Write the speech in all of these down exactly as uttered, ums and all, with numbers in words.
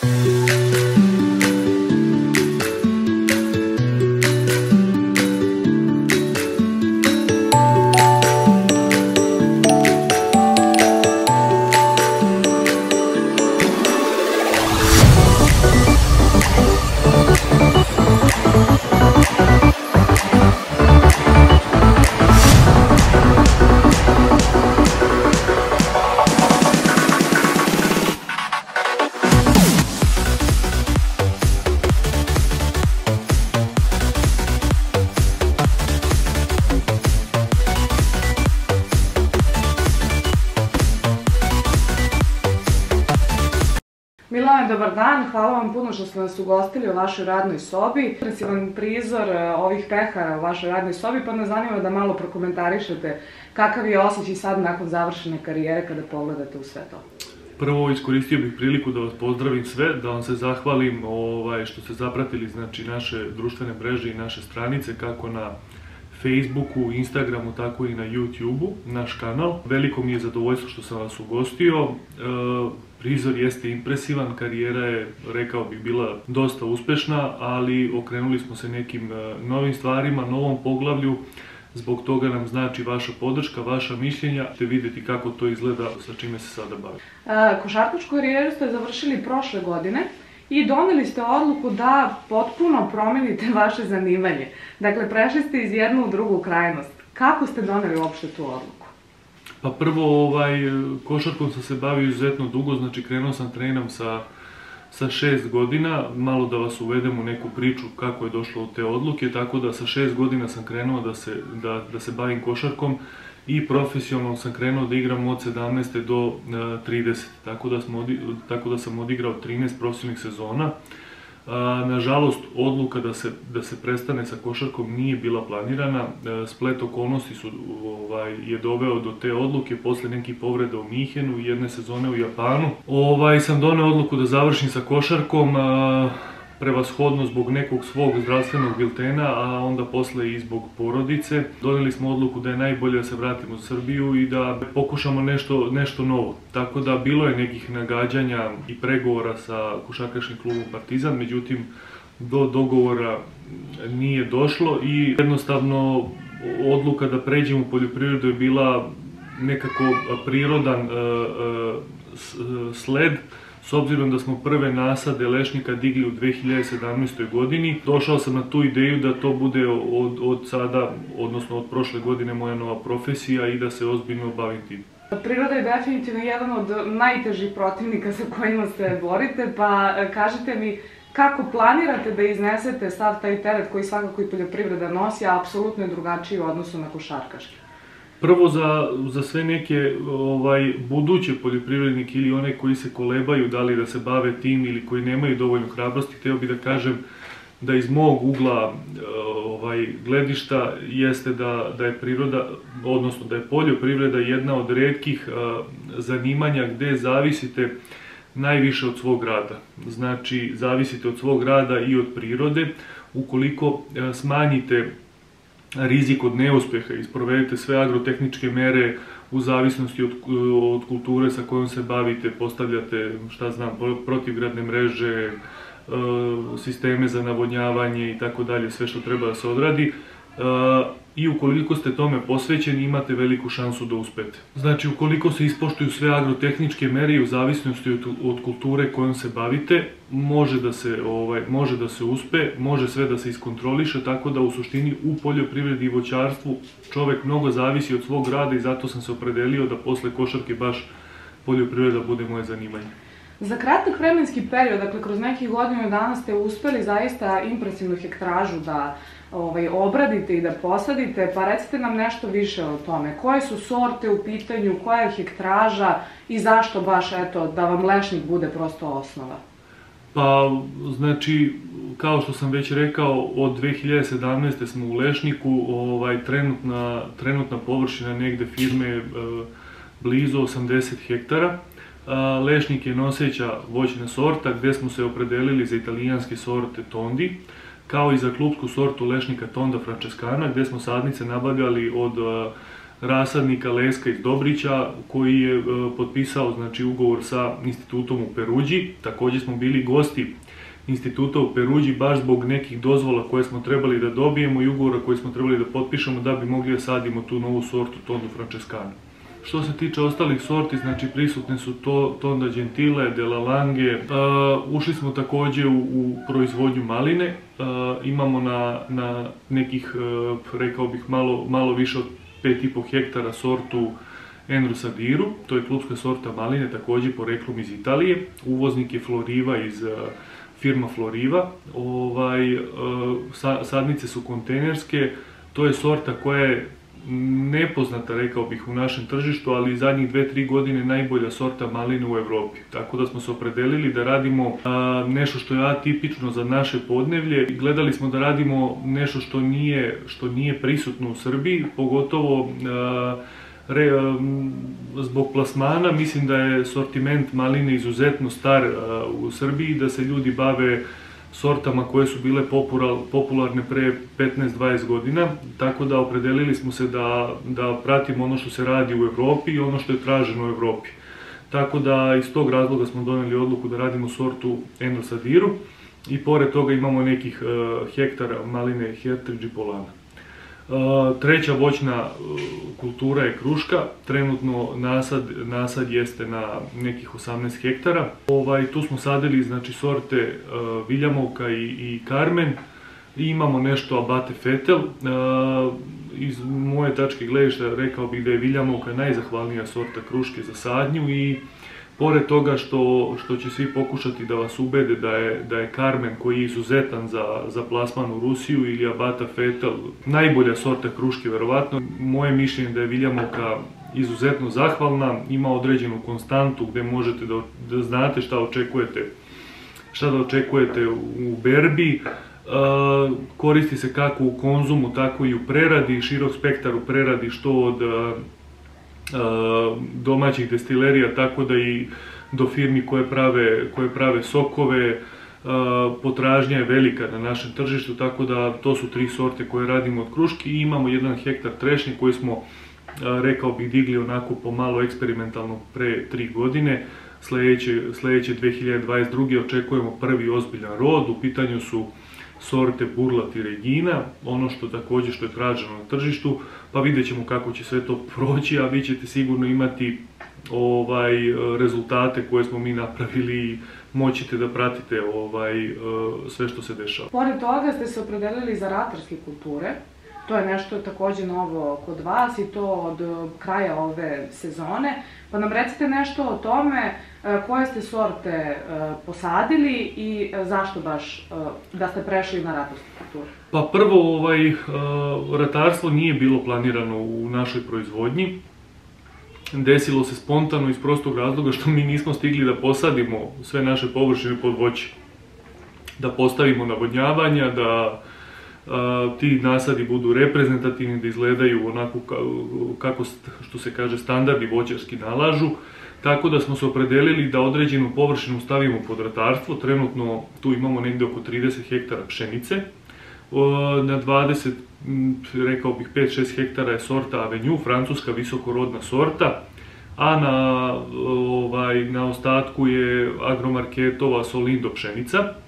Milane, dobar dan, hvala vam puno što ste nas ugostili u vašoj radnoj sobi. Impresivan prizor ovih pehara u vašoj radnoj sobi, pa nas zanima da malo prokomentarišete kakav je osjećaj sad nakon završene karijere kada pogledate u sve to. Prvo iskoristio bih priliku da vas pozdravim sve, da vam se zahvalim što ste zapratili naše društvene mreže i naše stranice, kako na Facebooku, Instagramu, tako i na YouTubeu, naš kanal. Veliko mi je zadovoljstvo što sam vas ugostio. Prizor jeste impresivan, karijera je, rekao bih, bila dosta uspešna, ali okrenuli smo se nekim novim stvarima, novom poglavlju. Zbog toga nam znači vaša podrška, vaša mišljenja. Ćete vidjeti kako to izgleda, sa čime se sada bavim. Košarkašku karijeru ste završili prošle godine i doneli ste odluku da potpuno promenite vaše zanimanje. Dakle, prešli ste iz jednu u drugu krajnost. Kako ste doneli uopšte tu odluku? Pa prvo, košarkom sam se bavio izuzetno dugo, znači krenuo sam trenam sa šest godina, malo da vas uvedem u neku priču kako je došlo od te odluke, tako da sa šest godina sam krenuo da se bavim košarkom i profesionalno sam krenuo da igram od sedamnaeste do tridesete, tako da sam odigrao trinaest profesionalnih sezona. Nažalost, odluka da se prestane sa košarkom nije bila planirana. Splet okolnosti je doveo do te odluke posle nekih povreda u Minhenu i jedne sezone u Japanu. Sam doneo odluku da završim sa košarkom, prevashodno zbog nekog svog zdravstvenog biltena, a onda posle i zbog porodice. Doneli smo odluku da je najbolje da se vratimo u Srbiju i da pokušamo nešto novo. Tako da bilo je nekih nagađanja i pregovora sa košarkaškim klubom Partizan, međutim do dogovora nije došlo i jednostavno odluka da pređem u poljoprivredu je bila nekako prirodan sled. S obzirom da smo prve nasade lešnika digli u dve hiljade sedamnaestoj godini, došao sam na tu ideju da to bude od sada, odnosno od prošle godine, moja nova profesija i da se ozbiljno bavim tim. Priroda je definitivno jedan od najtežih protivnika sa kojima se borite, pa kažite mi kako planirate da iznesete sav taj teret koji svakako i poljoprivreda nosi, a apsolutno je drugačiji u odnosu na košarkaški? Prvo, za sve neke buduće poljoprivrednike ili one koji se kolebaju da li da se bave tim ili koji nemaju dovoljno hrabrosti, hteo bih da kažem da iz mog ugla gledišta jeste da je priroda, odnosno da je poljoprivreda jedna od retkih zanimanja gde zavisite najviše od svog rada. Znači, zavisite od svog rada i od prirode. Ukoliko smanjite rizik od neuspeha i sprovedete sve agrotehničke mere u zavisnosti od kulture sa kojom se bavite, postavljate, šta znam, protivgradne mreže, sisteme za navodnjavanje i tako dalje, sve što treba da se odradi. I ukoliko ste tome posvećeni, imate veliku šansu da uspete. Znači, ukoliko se ispoštuju sve agrotehničke mere i u zavisnosti od kulture kojom se bavite, može da se uspe, može sve da se iskontroliše, tako da u suštini u poljoprivredi i voćarstvu čovek mnogo zavisi od svog rada i zato sam se opredelio da posle košarke baš poljoprivreda bude moje zanimanje. Za kratak vremenski period, dakle kroz nekih godinu dana ste uspeli zaista impresivnu hektražu da obradite i da posadite, pa recite nam nešto više o tome. Koje su sorte u pitanju, koja je hektraža i zašto baš, eto, da vam lešnik bude prosto osnova? Pa, znači, kao što sam već rekao, od dve hiljade sedamnaeste smo u lešniku, trenutna površina negde firme blizu osamdeset hektara. Lešnik je noseća voćna sorta gde smo se opredelili za italijanske sorte Tondi, kao i za klupsku sortu lešnika Tonda Francescana, gde smo sadnice nabavljali od rasadnika Leska iz Dobrića koji je potpisao znači ugovor sa institutom u Peruđi. Također smo bili gosti instituta u Peruđi baš zbog nekih dozvola koje smo trebali da dobijemo i ugovora koje smo trebali da potpišemo da bi mogli da sadimo tu novu sortu Tondu Francescana. Što se tiče ostalih sorti, znači prisutne su to Tonda Gentile, Della Lange. Uh, ušli smo također u, u proizvodnju maline. Uh, imamo na, na nekih, uh, rekao bih, malo, malo više od pet i po hektara sortu Enrusa Diru. To je klupska sorta maline, također poreklom iz Italije. Uvoznik je Floriva iz uh, firma Floriva. Ovaj, uh, sadnice su kontejnerske. To je sorta koja je nepoznata, rekao bih, u našem tržištu, ali zadnjih dve tri godine najbolja sorta maline u Evropi. Tako da smo se opredelili da radimo a, nešto što je atipično za naše podneblje. Gledali smo da radimo nešto što nije, što nije prisutno u Srbiji, pogotovo a, re, a, zbog plasmana. Mislim da je sortiment maline izuzetno star a, u Srbiji, da se ljudi bave sortama koje su bile popularne pre petnaest dvadeset godina, tako da opredelili smo se da, da pratimo ono što se radi u Evropi i ono što je traženo u Evropi. Tako da iz tog razloga smo doneli odluku da radimo sortu Enrusa Diru i pored toga imamo nekih uh, hektara maline Hertrigi Polana. Uh, treća voćna uh, kultura je kruška, trenutno nasad, nasad jeste na nekih osamnaest hektara. Ovaj, tu smo sadili znači sorte uh, Viljamovka i, i Carmen i imamo nešto Abate Fetel. Uh, iz moje tačke gledišta rekao bih da je Viljamovka najzahvalnija sorta kruške za sadnju i pored toga što, što će svi pokušati da vas ubede da je, da je Carmen koji je izuzetan za, za plasman u Rusiju ili Abata Fetel najbolja sorta kruške verovatno, moje mišljenje da je Viljamovka izuzetno zahvalna, ima određenu konstantu gdje možete da, da znate šta očekujete, šta da očekujete u berbi. Uh, koristi se kako u konzumu, tako i u preradi, širok spektar u preradi što od uh, domaćih destilerija, tako da i do firmi koje prave, koje prave sokove. Potražnja je velika na našem tržištu, tako da to su tri sorte koje radimo od kruški i imamo jedan hektar trešnje koji smo, rekao bih, digli onako pomalo eksperimentalno pre tri godine. Sljedeće, sljedeće dve hiljade dvadeset druge očekujemo prvi ozbiljan rod, u pitanju su sorte Burlat i Regina, ono što također što je traženo na tržištu, pa vidjet ćemo kako će sve to proći, a vi ćete sigurno imati ovaj, rezultate koje smo mi napravili i moćete da pratite ovaj, sve što se dešava. Pored toga ste se opredelili za ratarske kulture, to je nešto također novo kod vas i to od kraja ove sezone, pa nam recite nešto o tome koje ste sorte posadili i zašto baš da ste prešli na ratarske kulture? Pa prvo, ovaj, ratarstvo nije bilo planirano u našoj proizvodnji. Desilo se spontano iz prostog razloga što mi nismo stigli da posadimo sve naše površine pod voće. Da postavimo navodnjavanja, da a, ti nasadi budu reprezentativni, da izgledaju onako kako što se kaže standardi voćarski nalažu. Tako da smo se opredelili da određenu površinu stavimo pod ratarstvo. Trenutno tu imamo negdje oko trideset hektara pšenice. Na dvadeset, rekao bih pet šest hektara je sorta Avenue, francuska visokorodna sorta, a na, ovaj, na ostatku je agromarketova Solindo pšenica. E,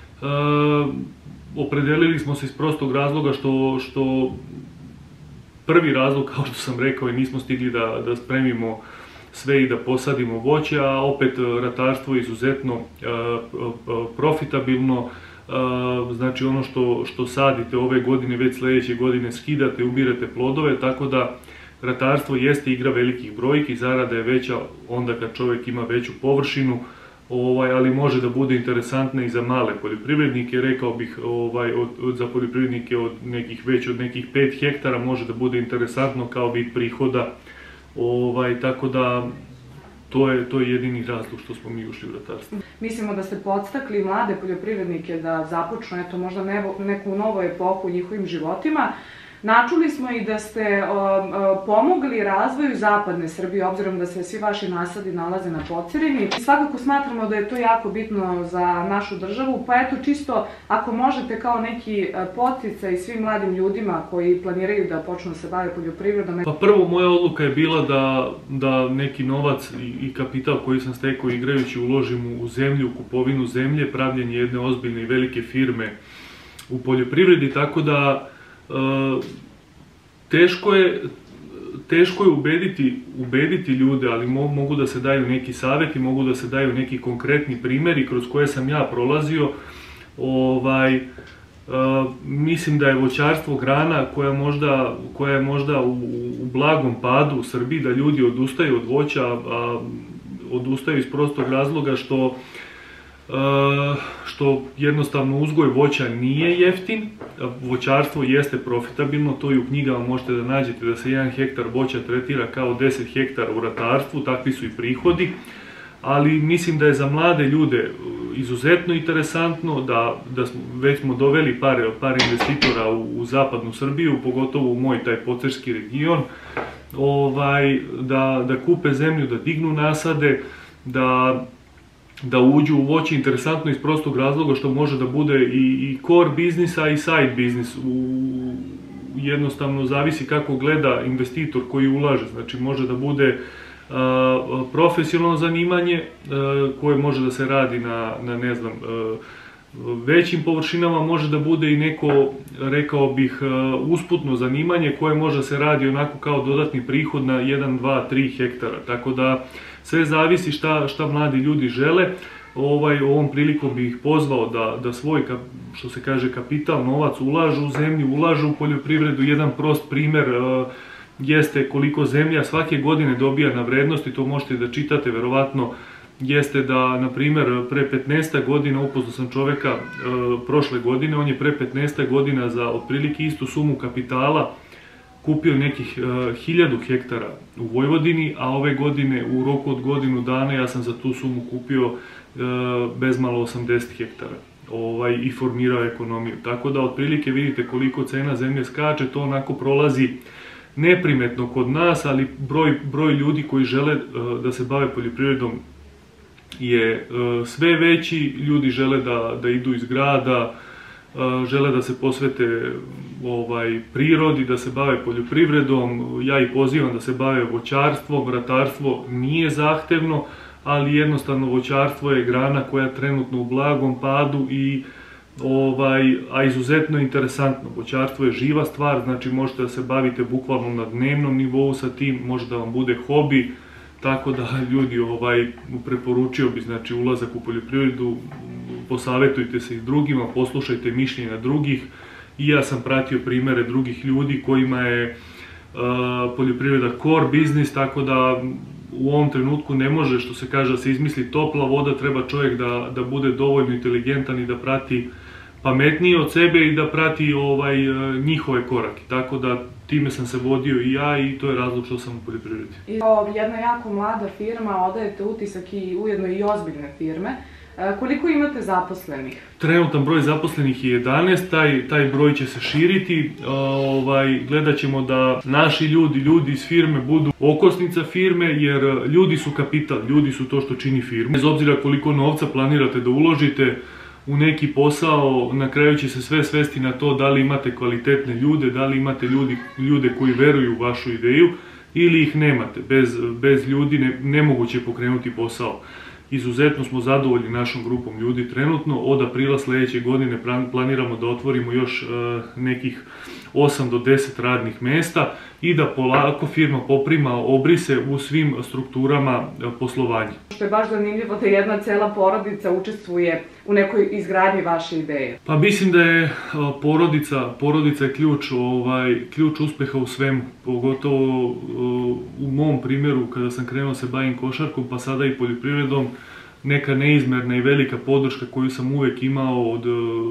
opredelili smo se iz prostog razloga što, što prvi razlog, kao što sam rekao, i nismo stigli da, da spremimo sve i da posadimo voće, a opet ratarstvo je izuzetno e, profitabilno. Znači ono što, što sadite ove godine, već sljedeće godine skidate, ubirate plodove, tako da ratarstvo jeste igra velikih brojki, zarada je veća onda kad čovjek ima veću površinu, ovaj, ali može da bude interesantna i za male poljoprivrednike, rekao bih ovaj, od, od, za poljoprivrednike od nekih, već od nekih pet hektara može da bude interesantno kao vid prihoda, ovaj, tako da To je, to je jedini razlog što smo mi ušli u ratarstvo. Mislimo da ste podstakli mlade poljoprivrednike da započnu eto, možda nevo, neku novu epohu u njihovim životima. Načuli smo i da ste pomogli razvoju zapadne Srbije, obzirom da se svi vaši nasadi nalaze na Pocerini. Svakako smatramo da je to jako bitno za našu državu, pa eto čisto ako možete kao neki poticaj svim mladim ljudima koji planiraju da počnu da se bave poljoprivredom. Pa prvo, moja odluka je bila da, da neki novac i, i kapital koji sam stekao igrajući uložim u zemlju, kupovinu zemlje, pravljenje jedne ozbiljne i velike firme u poljoprivredi, tako da e, teško je, teško je ubediti, ubediti ljude, ali mo, mogu da se daju neki savjeti, mogu da se daju neki konkretni primjeri kroz koje sam ja prolazio. Ovaj, e, mislim da je voćarstvo grana koja, možda, koja je možda u, u blagom padu u Srbiji, da ljudi odustaju od voća, a odustaju iz prostog razloga što što jednostavno uzgoj voća nije jeftin, voćarstvo jeste profitabilno, to i u knjigama možete da nađete da se jedan hektar voća tretira kao deset hektara u ratarstvu, takvi su i prihodi, ali mislim da je za mlade ljude izuzetno interesantno, da, da smo, već smo doveli par, par investitora u, u zapadnu Srbiju, pogotovo u moj taj pocerski region, ovaj, da, da kupe zemlju, da dignu nasade, da da uđu u voće, interesantno iz prostog razloga što može da bude i, i core biznisa i side biznis. U, jednostavno zavisi kako gleda investitor koji ulaže, znači može da bude a, profesionalno zanimanje a, koje može da se radi na, na ne znam, a, većim površinama, može da bude i neko, rekao bih, usputno zanimanje koje može da se radi onako kao dodatni prihod na jedan, dva, tri hektara, tako da sve zavisi šta, šta mladi ljudi žele. Ovaj, ovom prilikom bih ih pozvao da, da svoj, što se kaže, kapital, novac ulažu u zemlju, ulažu u poljoprivredu. Jedan prost primer uh, jeste koliko zemlja svake godine dobija na vrednosti, to možete da čitate verovatno, jeste da, na primjer, pre petnaestak godina, upoznao sam čoveka uh, prošle godine, on je pre petnaestak godina za otprilike istu sumu kapitala kupio nekih uh, hiljadu hektara u Vojvodini, a ove godine u roku od godinu dana ja sam za tu sumu kupio uh, bezmalo osamdeset hektara ovaj, i formirao ekonomiju. Tako da otprilike vidite koliko cena zemlje skače, to onako prolazi neprimetno kod nas, ali broj, broj ljudi koji žele uh, da se bave poljoprivredom je uh, sve veći, ljudi žele da, da idu iz grada, žele da se posvete ovaj, prirodi, da se bave poljoprivredom. Ja ih pozivam da se bave voćarstvom. Ratarstvo nije zahtevno, ali jednostavno voćarstvo je grana koja je trenutno u blagom padu, i, ovaj, a izuzetno interesantno. Voćarstvo je živa stvar, znači možete da se bavite bukvalno na dnevnom nivou sa tim, može da vam bude hobi, tako da ljudi ovaj, preporučio bi, znači, ulazak u poljoprivredu, posavetujte se i s drugima, poslušajte mišljenja drugih. I ja sam pratio primere drugih ljudi kojima je uh, poljoprivreda core biznis, tako da u ovom trenutku ne može, što se kaže, da se izmisli topla voda, treba čovjek da, da bude dovoljno inteligentan i da prati, pametniji od sebe i da prati ovaj, njihove korake. Tako da time sam se vodio i ja, i to je razlog što sam u poljoprivredi. I kao jedna jako mlada firma odajete utisak i ujedno i ozbiljne firme. Koliko imate zaposlenih? Trenutan broj zaposlenih je jedanaest, taj, taj broj će se širiti. Ovaj, gledat ćemo da naši ljudi, ljudi iz firme budu okosnica firme, jer ljudi su kapital, ljudi su to što čini firmu. Bez obzira koliko novca planirate da uložite u neki posao, na kraju će se sve svesti na to da li imate kvalitetne ljude, da li imate ljudi, ljude koji veruju u vašu ideju ili ih nemate. Bez, bez ljudi ne, nemoguće je pokrenuti posao. Izuzetno smo zadovoljni našom grupom ljudi trenutno. Od aprila sljedeće godine planiramo da otvorimo još nekih osam do deset radnih mesta i da polako firma poprima obrise u svim strukturama poslovanja. Što je baš zanimljivo da jedna cela porodica učestvuje u nekoj izgradnji vaše ideje. Pa mislim da je porodica, porodica je ključ, ovaj, ključ uspeha u svemu, pogotovo u mom primjeru kada sam krenuo se bavim košarkom, pa sada i poljoprivredom. Neka neizmerna i velika podrška koju sam uvek imao od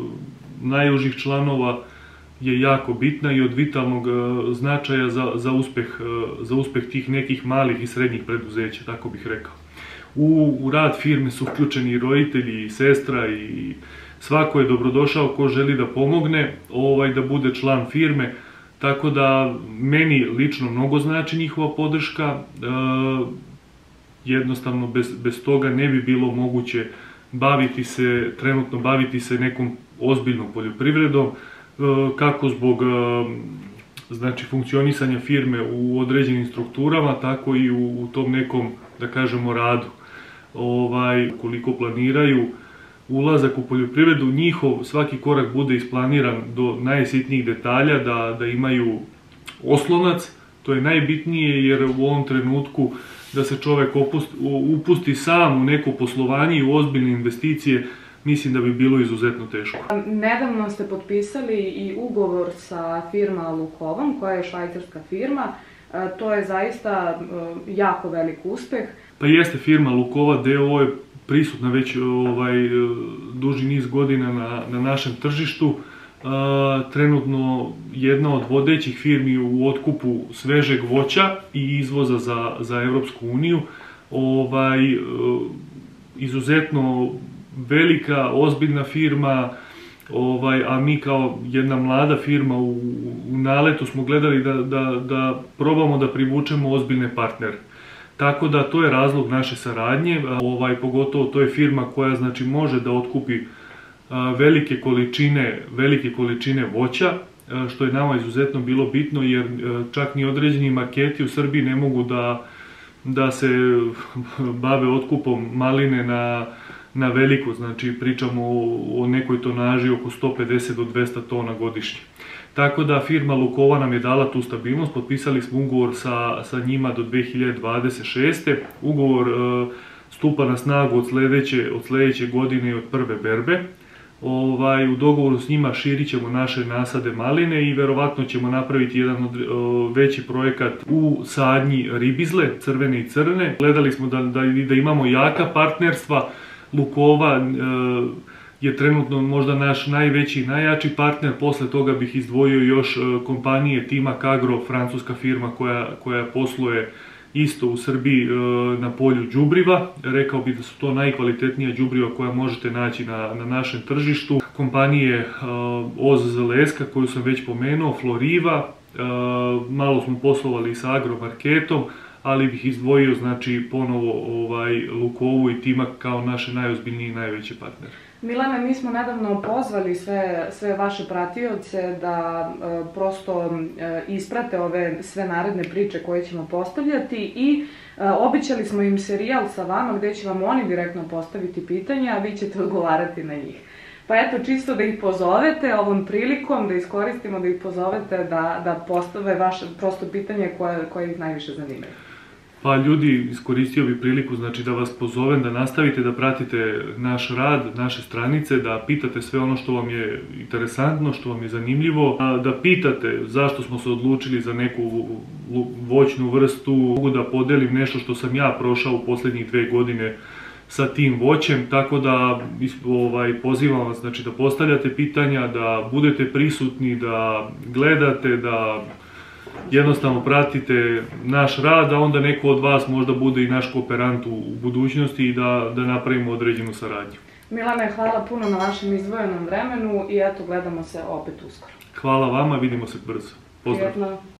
najužih članova je jako bitna i od vitalnog značaja za, za, uspeh, za uspeh tih nekih malih i srednjih preduzeća, tako bih rekao. U, u rad firme su uključeni i roditelji, i sestra, i svako je dobrodošao ko želi da pomogne, ovaj, da bude član firme. Tako da meni lično mnogo znači njihova podrška, jednostavno bez, bez toga ne bi bilo moguće baviti se, trenutno baviti se nekom ozbiljnom poljoprivredom, kako zbog znači funkcionisanja firme u određenim strukturama, tako i u, u tom nekom, da kažemo, radu. Ovaj, koliko planiraju ulazak u poljoprivredu, njihov svaki korak bude isplaniran do najsitnijih detalja, da, da imaju oslonac, to je najbitnije, jer u ovom trenutku da se čovek opusti, upusti sam u neko poslovanje i u ozbiljne investicije, mislim da bi bilo izuzetno teško. Nedavno ste potpisali i ugovor sa firma Lukovom, koja je švajcarska firma. To je zaista jako velik uspeh. Pa jeste, firma Lukova d o o je prisutna već ovaj, duži niz godina na, na našem tržištu. Trenutno jedna od vodećih firmi u otkupu svežeg voća i izvoza za, za Evropsku uniju. Ovaj, izuzetno velika, ozbiljna firma, ovaj, a mi kao jedna mlada firma u, u naletu smo gledali da, da, da probamo da privučemo ozbiljne partnere. Tako da to je razlog naše saradnje, ovaj, pogotovo to je firma koja znači može da otkupi velike količine, velike količine voća, što je nama izuzetno bilo bitno, jer čak ni određeni marketi u Srbiji ne mogu da, da se bave otkupom maline na, na veliko, znači pričamo o, o nekoj tonaži oko sto pedeset do dvesta tona godišnje. Tako da firma Lukova nam je dala tu stabilnost, potpisali smo ugovor sa, sa njima do dve hiljade dvadeset šeste. Ugovor e, stupa na snagu od sledeće, od sledeće godine i od prve berbe. Ovaj, u dogovoru s njima širit ćemo naše nasade maline i verovatno ćemo napraviti jedan od, o, veći projekat u sadnji ribizle, crvene i crne. Gledali smo da, da, da imamo jaka partnerstva. Lukova e, je trenutno možda naš najveći i najjači partner, posle toga bih izdvojio još kompanije Timak Agro, francuska firma koja, koja posluje isto u Srbiji na polju đubriva. Rekao bih da su to najkvalitetnija đubriva koja možete naći na, na našem tržištu. Kompanije O Z Zeleska koju sam već pomenuo, Floriva, malo smo poslovali sa Agromarketom, ali bih izdvojio znači ponovo ovaj, Lukovu i Timak kao naše najozbiljnije i najveće partnere. Milane, mi smo nedavno pozvali sve, sve vaše pratioce da e, prosto e, isprate ove sve naredne priče koje ćemo postavljati i e, obećali smo im serijal sa vama gde će vam oni direktno postaviti pitanja, a vi ćete odgovarati na njih. Pa eto, čisto da ih pozovete ovom prilikom, da iskoristimo da ih pozovete da, da postave vaše prosto pitanje koje, koje ih najviše zanimaju. Pa ljudi, iskoristio bih priliku znači da vas pozovem da nastavite da pratite naš rad, naše stranice, da pitate sve ono što vam je interesantno, što vam je zanimljivo, da pitate zašto smo se odlučili za neku voćnu vrstu. Mogu da podelim nešto što sam ja prošao u poslednjih dve godine sa tim voćem, tako da ovaj, pozivam vas znači, da postavljate pitanja, da budete prisutni, da gledate, da jednostavno pratite naš rad, a onda neko od vas možda bude i naš kooperant u budućnosti i da, da napravimo određenu saradnju. Milane, hvala puno na vašem izdvojenom vremenu i eto, gledamo se opet uskoro. Hvala vama, vidimo se brzo. Pozdrav! Prijetno.